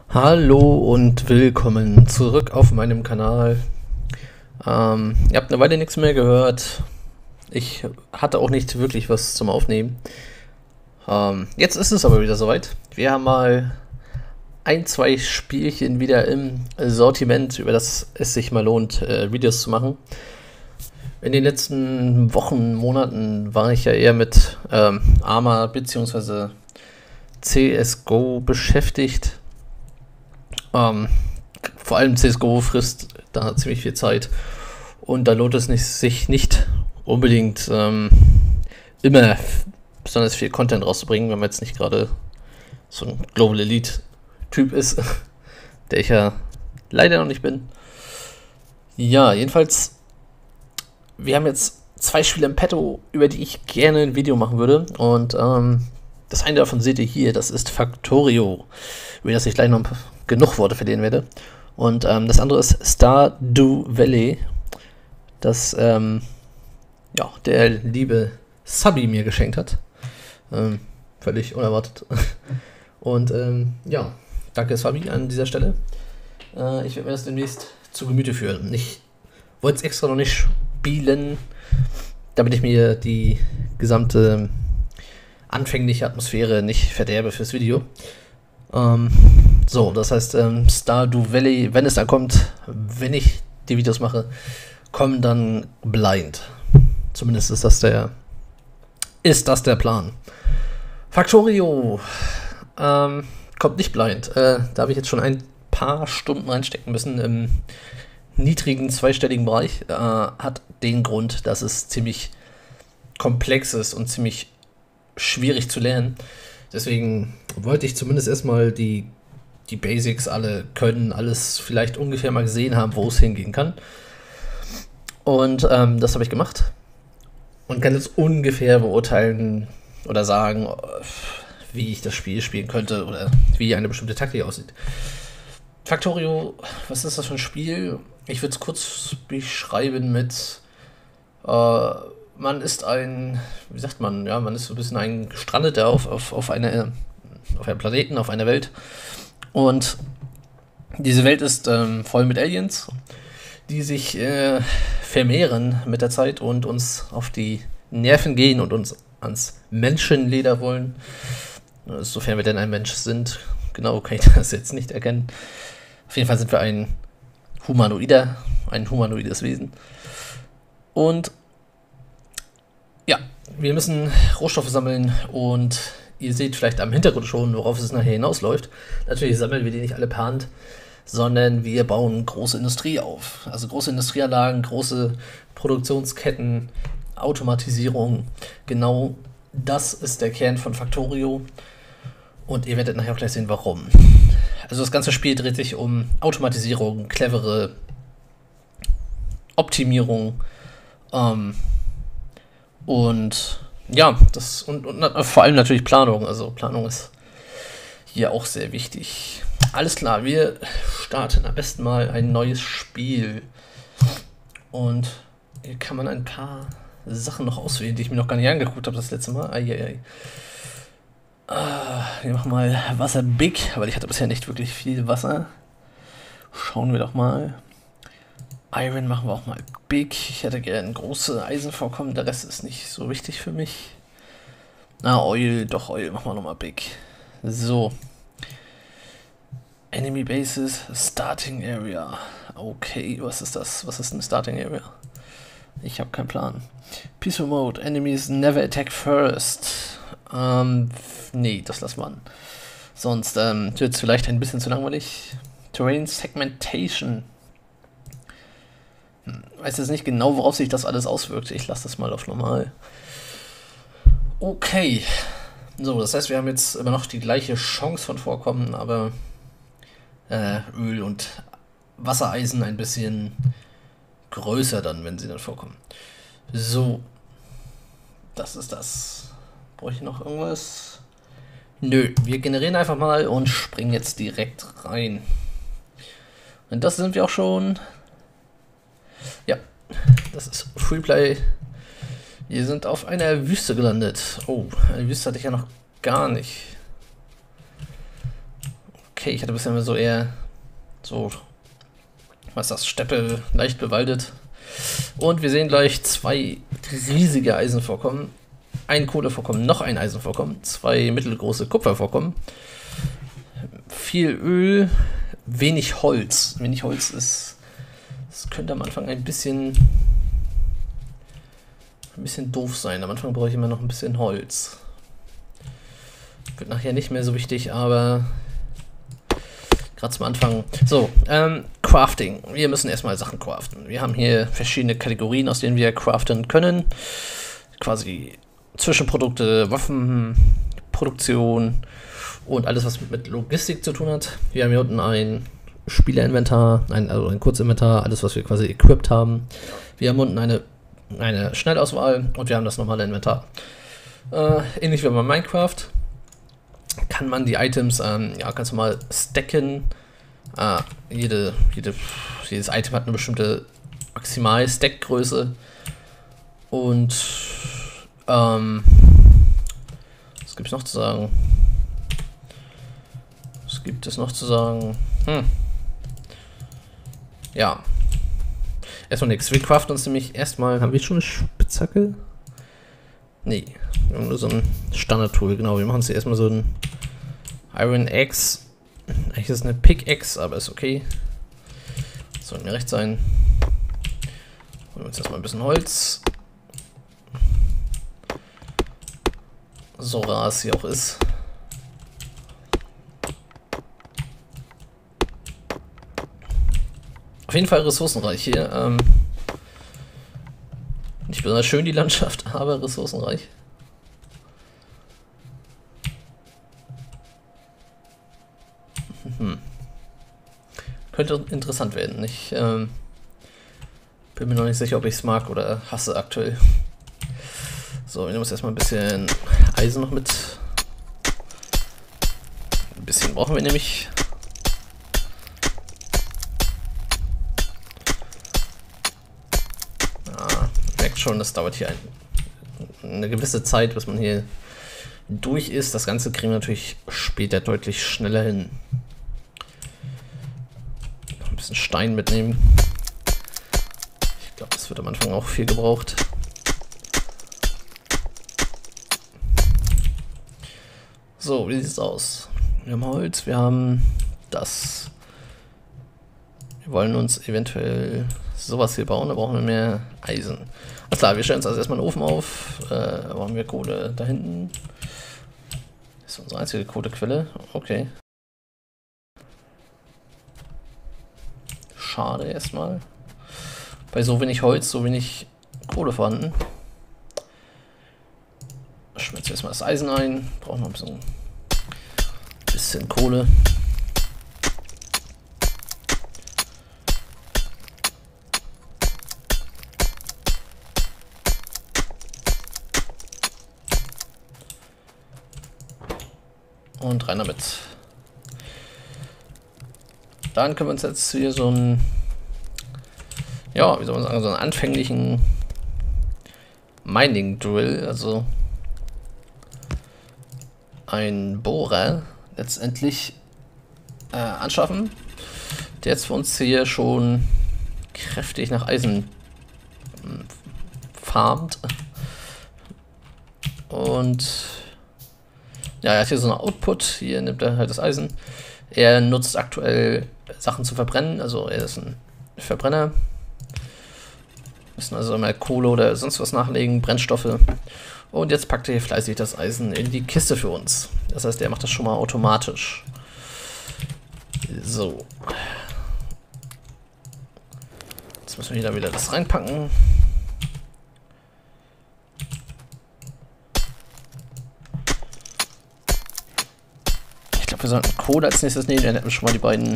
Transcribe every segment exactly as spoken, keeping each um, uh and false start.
Hallo und willkommen zurück auf meinem Kanal. Ähm, ihr habt eine Weile nichts mehr gehört. Ich hatte auch nicht wirklich was zum Aufnehmen. Ähm, jetzt ist es aber wieder soweit. Wir haben mal ein, zwei Spielchen wieder im Sortiment, über das es sich mal lohnt, äh, Videos zu machen. In den letzten Wochen, Monaten war ich ja eher mit ähm, Arma bzw. C S G O beschäftigt. Ähm, vor allem C S G O frisst da ziemlich viel Zeit und da lohnt es nicht, sich nicht unbedingt ähm, immer besonders viel Content rauszubringen, wenn man jetzt nicht gerade so ein Global Elite Typ ist, der ich ja leider noch nicht bin. Ja, jedenfalls, wir haben jetzt zwei Spiele im Petto, über die ich gerne ein Video machen würde, und ähm, das eine davon seht ihr hier, das ist Factorio, über das ich gleich noch genug Worte verlieren werde. Und ähm, das andere ist Stardew Valley, das ähm, ja, der liebe Subby mir geschenkt hat. Ähm, völlig unerwartet. Und ähm, ja, danke Subby an dieser Stelle. Äh, ich werde mir das demnächst zu Gemüte führen. Ich wollte es extra noch nicht spielen, damit ich mir die gesamte anfängliche Atmosphäre nicht verderbe fürs Video. Ähm, so, das heißt, ähm, Stardew Valley, wenn es dann kommt, wenn ich die Videos mache, kommen dann blind. Zumindest ist das der, ist das der Plan. Factorio ähm, kommt nicht blind. Äh, da habe ich jetzt schon ein paar Stunden reinstecken müssen im niedrigen zweistelligen Bereich. Äh, hat den Grund, dass es ziemlich komplex ist und ziemlich schwierig zu lernen. Deswegen wollte ich zumindest erstmal die, die Basics alle können, alles vielleicht ungefähr mal gesehen haben, wo es hingehen kann. Und ähm, das habe ich gemacht. Und kann jetzt ungefähr beurteilen oder sagen, wie ich das Spiel spielen könnte oder wie eine bestimmte Taktik aussieht. Factorio, was ist das für ein Spiel? Ich würde es kurz beschreiben mit äh, man ist ein, wie sagt man, ja, man ist so ein bisschen ein Gestrandeter auf, auf, auf, eine, auf einem Planeten, auf einer Welt. Und diese Welt ist ähm, voll mit Aliens, die sich äh, vermehren mit der Zeit und uns auf die Nerven gehen und uns ans Menschenleder wollen. Sofern wir denn ein Mensch sind. Genau kann ich das jetzt nicht erkennen. Auf jeden Fall sind wir ein Humanoider, ein humanoides Wesen. Und ja, wir müssen Rohstoffe sammeln und ihr seht vielleicht am Hintergrund schon, worauf es nachher hinausläuft. Natürlich sammeln wir die nicht alle per Hand, sondern wir bauen große Industrie auf. Also große Industrieanlagen, große Produktionsketten, Automatisierung. Genau das ist der Kern von Factorio und ihr werdet nachher auch gleich sehen, warum. Also das ganze Spiel dreht sich um Automatisierung, clevere Optimierung, ähm, Und ja, das und, und vor allem natürlich Planung. Also Planung ist hier auch sehr wichtig. Alles klar, wir starten am besten mal ein neues Spiel. Und hier kann man ein paar Sachen noch auswählen, die ich mir noch gar nicht angeguckt habe das letzte Mal. Eieiei. Ah, wir machen mal Wasser Big, weil ich hatte bisher nicht wirklich viel Wasser. Schauen wir doch mal. Iron machen wir auch mal Big. Ich hätte gerne große Eisenvorkommen, der Rest ist nicht so wichtig für mich. Ah, Oil, doch, Oil machen wir nochmal Big. So. Enemy Bases, Starting Area. Okay, was ist das? Was ist eine Starting Area? Ich habe keinen Plan. Peaceful Mode, Enemies never attack first. Ähm, nee, das lassen wir an. Sonst ähm, wird es vielleicht ein bisschen zu langweilig. Terrain Segmentation. Ich weiß jetzt nicht genau, worauf sich das alles auswirkt. Ich lasse das mal auf normal. Okay. So, das heißt, wir haben jetzt immer noch die gleiche Chance von Vorkommen, aber äh, Öl und Wassereisen ein bisschen größer dann, wenn sie dann vorkommen. So. Das ist das. Brauche ich noch irgendwas? Nö, wir generieren einfach mal und springen jetzt direkt rein. Und das sind wir auch schon. Ja, das ist Freeplay. Wir sind auf einer Wüste gelandet. Oh, eine Wüste hatte ich ja noch gar nicht. Okay, ich hatte bisher immer so eher so, was ist das, Steppe, leicht bewaldet. Und wir sehen gleich zwei riesige Eisenvorkommen, ein Kohlevorkommen, noch ein Eisenvorkommen, zwei mittelgroße Kupfervorkommen, viel Öl, wenig Holz. Wenig Holz ist, das könnte am Anfang ein bisschen, ein bisschen doof sein. Am Anfang brauche ich immer noch ein bisschen Holz. Wird nachher nicht mehr so wichtig, aber gerade zum Anfang. So, ähm, Crafting. Wir müssen erstmal Sachen craften. Wir haben hier verschiedene Kategorien, aus denen wir craften können. Quasi Zwischenprodukte, Waffenproduktion und alles, was mit Logistik zu tun hat. Wir haben hier unten ein Spielerinventar, ein, also ein Kurzinventar, alles, was wir quasi equipped haben. Wir haben unten eine, eine Schnellauswahl und wir haben das normale Inventar. Äh, ähnlich wie bei Minecraft kann man die Items ähm, ja, ganz normal stacken. Äh, jede, jede, jedes Item hat eine bestimmte Maximal-Stack-Größe. Und ähm, was gibt es noch zu sagen? Was gibt es noch zu sagen? Hm. Ja. Erstmal nichts. Wir craften uns nämlich erstmal. Haben wir schon eine Spitzhacke? Nee. Wir haben nur so ein Standard-Tool. Genau, wir machen uns hier erstmal so ein Iron Axe. Eigentlich ist es eine Pickaxe, aber ist okay. Das sollte mir recht sein. Holen wir uns erstmal ein bisschen Holz. So rar es hier auch ist. Auf jeden Fall ressourcenreich hier. Ähm, nicht besonders schön die Landschaft, aber ressourcenreich. Hm. Könnte interessant werden. Ich ähm, bin mir noch nicht sicher, ob ich es mag oder hasse aktuell. So, wir nehmen uns erstmal ein bisschen Eisen noch mit. Ein bisschen brauchen wir nämlich. Ja, merkt schon, das dauert hier ein, eine gewisse Zeit, bis man hier durch ist. Das Ganze kriegen wir natürlich später deutlich schneller hin. Noch ein bisschen Stein mitnehmen. Ich glaube, das wird am Anfang auch viel gebraucht. So, wie sieht es aus? Wir haben Holz, wir haben das. Wir wollen uns eventuell sowas hier bauen, da brauchen wir mehr Eisen. Alles klar, wir stellen uns also erstmal einen Ofen auf. Äh, wo haben wir Kohle? Da hinten. Das ist unsere einzige Kohlequelle. Okay. Schade erstmal. Bei so wenig Holz, so wenig Kohle vorhanden. Schmelzen wir erstmal das Eisen ein. Brauchen noch ein bisschen, bisschen Kohle. Und rein damit. Dann können wir uns jetzt hier so einen, ja, wie soll man sagen, so einen anfänglichen Mining Drill, also ein Bohrer letztendlich äh, anschaffen, der jetzt für uns hier schon kräftig nach Eisen äh, farmt. Und ja, er hat hier so einen Output, hier nimmt er halt das Eisen. Er nutzt aktuell Sachen zu verbrennen, also er ist ein Verbrenner. Wir müssen also mal Kohle oder sonst was nachlegen, Brennstoffe. Und jetzt packt er hier fleißig das Eisen in die Kiste für uns. Das heißt, er macht das schon mal automatisch. So. Jetzt müssen wir hier wieder das reinpacken. Ich glaube, wir sollten Kohle als nächstes nehmen. Dann hätten wir schon mal die beiden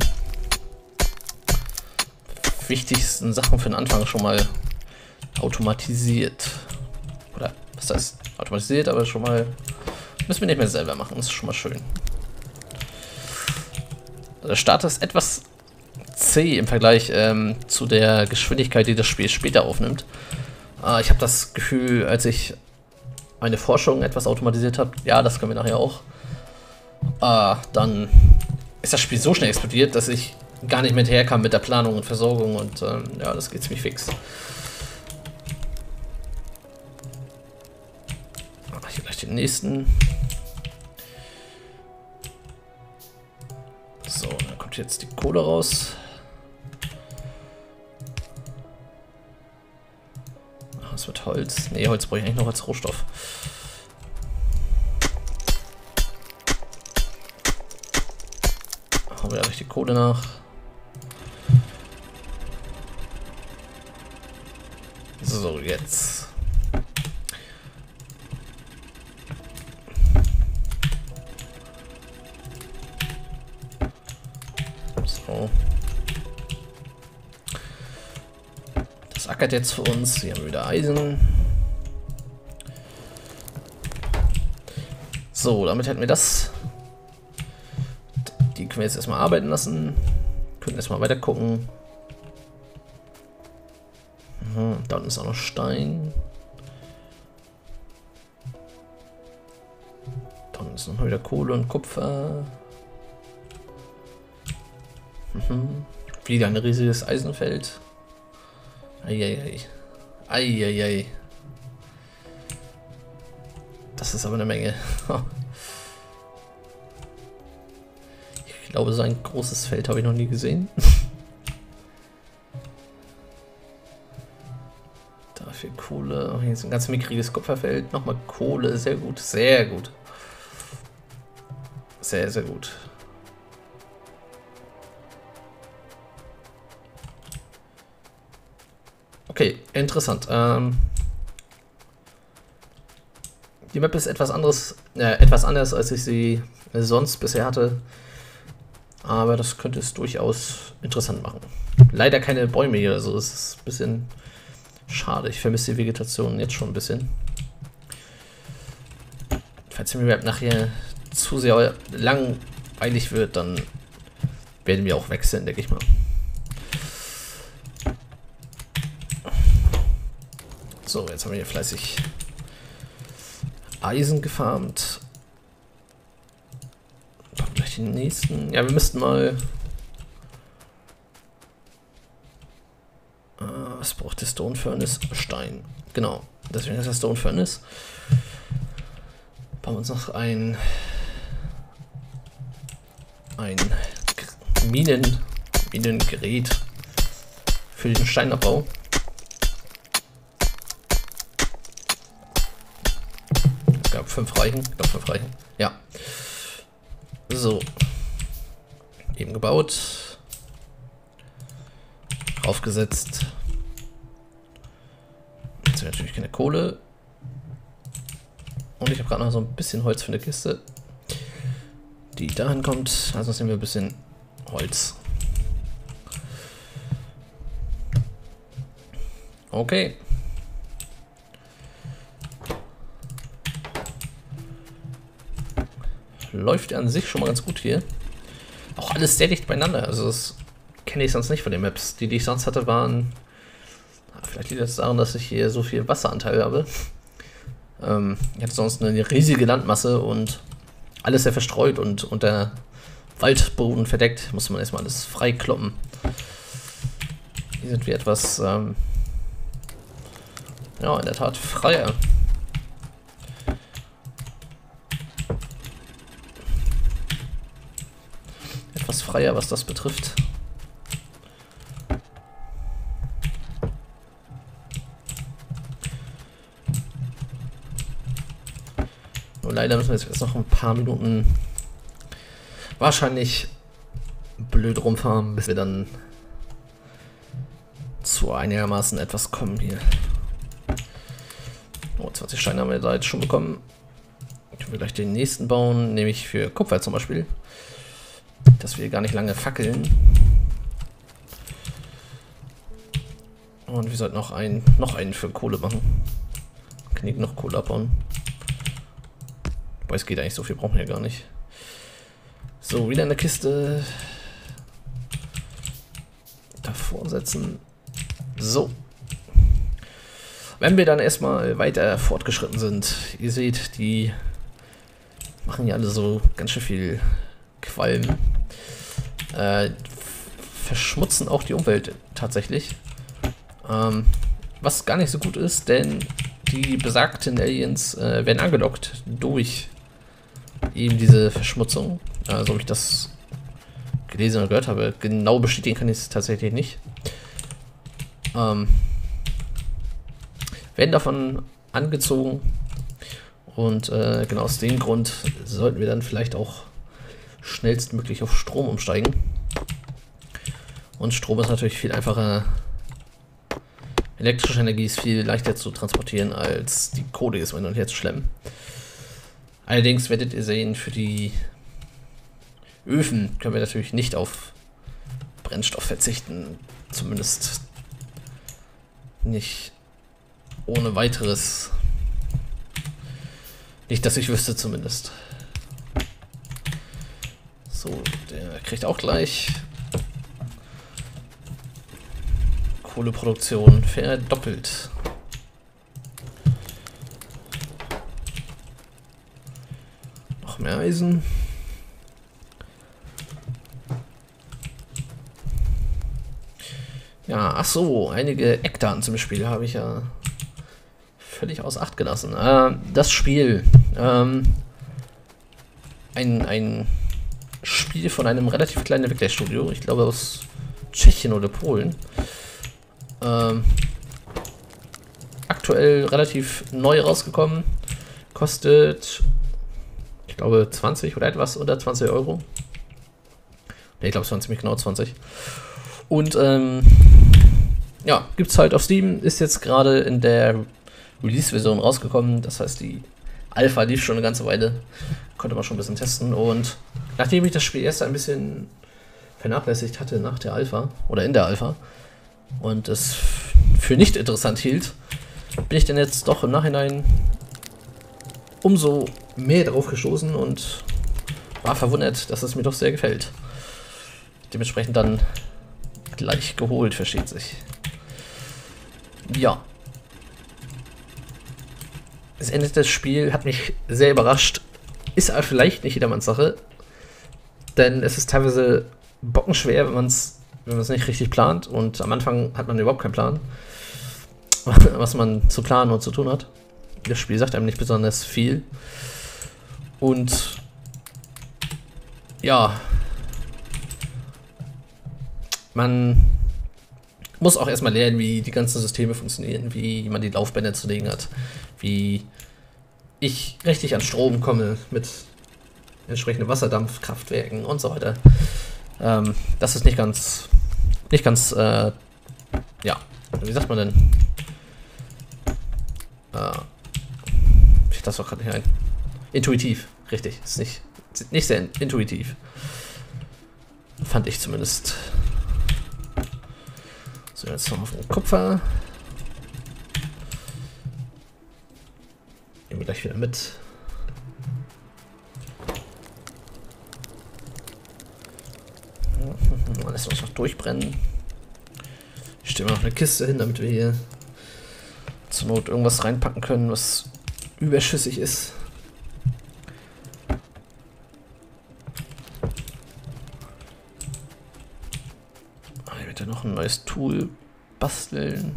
wichtigsten Sachen für den Anfang schon mal automatisiert. Oder was heißt automatisiert, aber schon mal müssen wir nicht mehr selber machen. Das ist schon mal schön. Der Start ist etwas zäh im Vergleich ähm, zu der Geschwindigkeit, die das Spiel später aufnimmt. Äh, ich habe das Gefühl, als ich meine Forschung etwas automatisiert habe, ja, das können wir nachher auch, äh, dann ist das Spiel so schnell explodiert, dass ich gar nicht mehr hinterherkam mit der Planung und Versorgung und ähm, ja, das geht ziemlich fix. Ach, hier gleich den nächsten. So, dann kommt jetzt die Kohle raus. Ach, das wird Holz. Ne, Holz brauche ich eigentlich noch als Rohstoff. Hauen wir richtig Kohle nach. So, jetzt. So. Das ackert jetzt für uns. Hier haben wir wieder Eisen. So, damit hätten wir das. Die können wir jetzt erstmal arbeiten lassen. Können erstmal weiter gucken. Mhm, da unten ist auch noch Stein. Da unten ist noch wieder Kohle und Kupfer. Mhm. Wieder ein riesiges Eisenfeld. Eieiei. Eieiei. Das ist aber eine Menge. Ich glaube, so ein großes Feld habe ich noch nie gesehen. Dafür Kohle. Hier ist ein ganz mickriges Kupferfeld. Nochmal Kohle. Sehr gut. Sehr gut. Sehr, sehr gut. Okay, interessant. Ähm, die Map ist etwas anderes, äh, etwas anders, als ich sie sonst bisher hatte. Aber das könnte es durchaus interessant machen. Leider keine Bäume hier, also es ist ein bisschen schade. Ich vermisse die Vegetation jetzt schon ein bisschen. Falls die Map nachher zu sehr langweilig wird, dann werden wir auch wechseln, denke ich mal. So, jetzt haben wir hier fleißig Eisen gefarmt. Dann gleich den nächsten. Ja, wir müssten mal. Äh, was braucht der Stone Furnace? Stein. Genau. Deswegen ist das Stone Furnace. Bauen wir uns noch ein. Ein Minen, Minengerät für den Steinabbau. Ich glaube, fünf reichen. Ich glaube, fünf reichen. Ja. So. Eben gebaut. Aufgesetzt. Jetzt haben wir natürlich keine Kohle. Und ich habe gerade noch so ein bisschen Holz für eine Kiste, die dahin kommt. Also nehmen wir ein bisschen Holz. Okay. Läuft an sich schon mal ganz gut hier. Auch alles sehr dicht beieinander. Also das kenne ich sonst nicht von den Maps. Die, die ich sonst hatte, waren... Vielleicht liegt das daran, dass ich hier so viel Wasseranteil habe. Ähm, ich hatte sonst eine riesige Landmasse und alles sehr verstreut und unter Waldboden verdeckt. Muss man erstmal alles freikloppen. Hier sind wir etwas... Ähm, ja, in der Tat freier. Etwas freier, was das betrifft. Nur leider müssen wir jetzt noch ein paar Minuten wahrscheinlich blöd rumfahren, bis wir dann zu einigermaßen etwas kommen hier. Oh, zwanzig Steine haben wir da jetzt schon bekommen. Ich will gleich den nächsten bauen, nämlich für Kupfer zum Beispiel. Dass wir gar nicht lange fackeln. Und wir sollten noch einen, noch einen für Kohle machen. Kann ich noch Kohle abbauen. Wobei es geht eigentlich, so viel brauchen wir gar nicht. So, wieder eine Kiste. Davor setzen. So. Wenn wir dann erstmal weiter fortgeschritten sind, ihr seht, die machen ja alle so ganz schön viel Qualm. äh, verschmutzen auch die Umwelt tatsächlich. Ähm, was gar nicht so gut ist, denn die besagten Aliens äh, werden angelockt durch eben diese Verschmutzung. Äh, so wie ich das gelesen oder gehört habe. Genau bestätigen kann ich es tatsächlich nicht. Ähm, werden davon angezogen und äh, genau aus dem Grund sollten wir dann vielleicht auch schnellstmöglich auf Strom umsteigen. Und Strom ist natürlich viel einfacher. Elektrische Energie ist viel leichter zu transportieren als die Kohle ist, wenn und jetzt schlemmen. Allerdings werdet ihr sehen, für die Öfen können wir natürlich nicht auf Brennstoff verzichten. Zumindest nicht ohne weiteres. Nicht, dass ich wüsste zumindest. So, der kriegt auch gleich Kohleproduktion verdoppelt. Noch mehr Eisen. Ja, ach so, einige Eckdaten zum Spiel habe ich ja völlig aus Acht gelassen. Äh, das Spiel, ähm, ein, ein Spiel von einem relativ kleinen Entwicklerstudio, ich glaube aus Tschechien oder Polen. Ähm, aktuell relativ neu rausgekommen, kostet, ich glaube, zwanzig oder etwas unter zwanzig Euro. Ne, ich glaube, es waren ziemlich genau zwanzig. Und ähm, ja, gibt es halt auf Steam, ist jetzt gerade in der Release-Version rausgekommen. Das heißt, die Alpha lief schon eine ganze Weile, konnte man schon ein bisschen testen. Und nachdem ich das Spiel erst ein bisschen vernachlässigt hatte nach der Alpha oder in der Alpha und es für nicht interessant hielt, bin ich dann jetzt doch im Nachhinein umso mehr drauf gestoßen und war verwundert, dass es mir doch sehr gefällt. Dementsprechend dann gleich geholt, versteht sich. Ja. Das Ende des Spiels hat mich sehr überrascht. Ist aber vielleicht nicht jedermanns Sache. Denn es ist teilweise bockenschwer, wenn man es wenn man es nicht richtig plant. Und am Anfang hat man überhaupt keinen Plan, was man zu planen und zu tun hat. Das Spiel sagt einem nicht besonders viel. Und ja, man muss auch erstmal lernen, wie die ganzen Systeme funktionieren, wie man die Laufbänder zu legen hat, wie ich richtig an Strom komme mit entsprechenden Wasserdampfkraftwerken und so weiter. Ähm, das ist nicht ganz, nicht ganz, äh, ja, wie sagt man denn? Äh, ich das doch gerade nicht ein. Intuitiv, richtig. Ist nicht, nicht sehr intuitiv. Fand ich zumindest. So, jetzt noch auf den Kupfer. Nehmen wir gleich wieder mit. Lassen wir uns noch durchbrennen. Ich stelle mal noch eine Kiste hin, damit wir hier zur Not irgendwas reinpacken können, was überschüssig ist. Ich werde noch ein neues Tool basteln.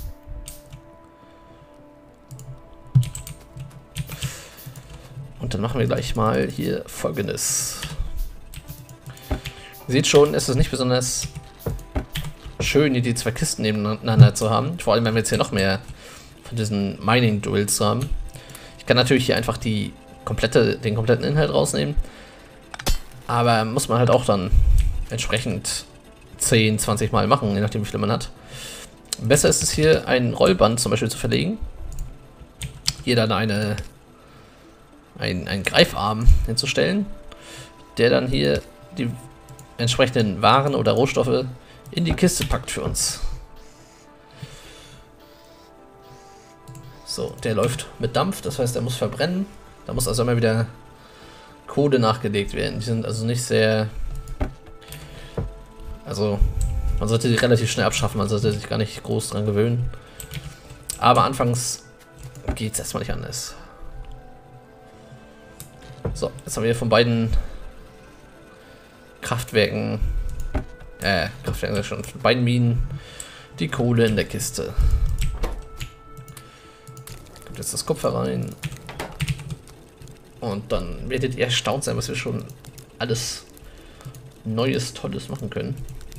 Und dann machen wir gleich mal hier Folgendes. Ihr seht schon, es ist nicht besonders schön, hier die zwei Kisten nebeneinander zu haben. Vor allem, wenn wir jetzt hier noch mehr von diesen Mining-Duels haben. Ich kann natürlich hier einfach die komplette, den kompletten Inhalt rausnehmen. Aber muss man halt auch dann entsprechend zehn, zwanzig Mal machen, je nachdem wie viel man hat. Besser ist es hier, ein Rollband zum Beispiel zu verlegen. Hier dann eine, ein, einen Greifarm hinzustellen, der dann hier die entsprechenden Waren oder Rohstoffe in die Kiste packt für uns. So, der läuft mit Dampf, das heißt, er muss verbrennen. Da muss also immer wieder Kohle nachgelegt werden. Die sind also nicht sehr... Also, man sollte die relativ schnell abschaffen, man sollte sich gar nicht groß dran gewöhnen. Aber anfangs geht es erstmal nicht anders. So, jetzt haben wir von beiden Kraftwerken Äh, Kraftwerk schon. Beiden Minen. Die Kohle in der Kiste. Kommt jetzt das Kupfer rein. Und dann werdet ihr erstaunt sein, was wir schon alles Neues, Tolles machen können.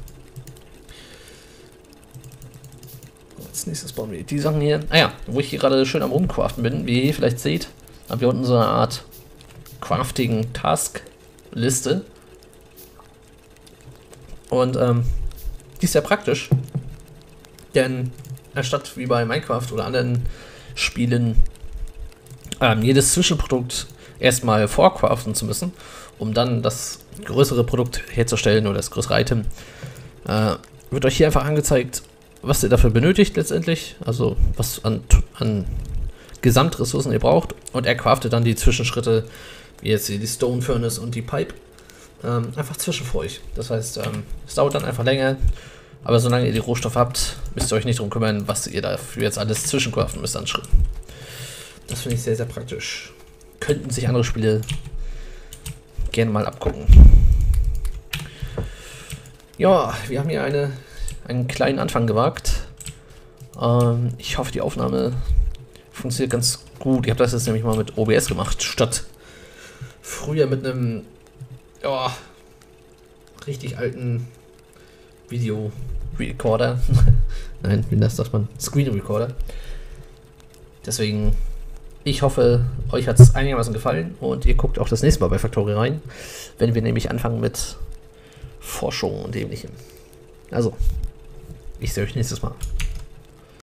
Als nächstes bauen wir die Sachen hier. Ah ja, wo ich hier gerade schön am Rumcraften bin, wie ihr vielleicht seht, haben wir unten so eine Art Crafting-Task-Liste. Und ähm, die ist sehr praktisch, denn anstatt wie bei Minecraft oder anderen Spielen ähm, jedes Zwischenprodukt erstmal vorcraften zu müssen, um dann das größere Produkt herzustellen oder das größere Item, äh, wird euch hier einfach angezeigt, was ihr dafür benötigt letztendlich, also was an, an Gesamtressourcen ihr braucht, und er craftet dann die Zwischenschritte, wie jetzt hier die Stone Furnace und die Pipe, ähm, einfach zwischen für euch. Das heißt, ähm, es dauert dann einfach länger, aber solange ihr die Rohstoffe habt, müsst ihr euch nicht darum kümmern, was ihr dafür jetzt alles zwischencraften müsst an Schritten. Das finde ich sehr, sehr praktisch. Könnten sich andere Spiele gerne mal abgucken. Ja, wir haben hier eine, einen kleinen Anfang gewagt. Ähm, ich hoffe, die Aufnahme funktioniert ganz gut. Ich habe das jetzt nämlich mal mit O B S gemacht, statt früher mit einem ja, richtig alten Video-Recorder. Nein, wie das sagt man? Screen-Recorder. Deswegen, ich hoffe, euch hat es einigermaßen gefallen und ihr guckt auch das nächste Mal bei Factorio rein, wenn wir nämlich anfangen mit Forschung und ähnlichem. Also, ich sehe euch nächstes Mal.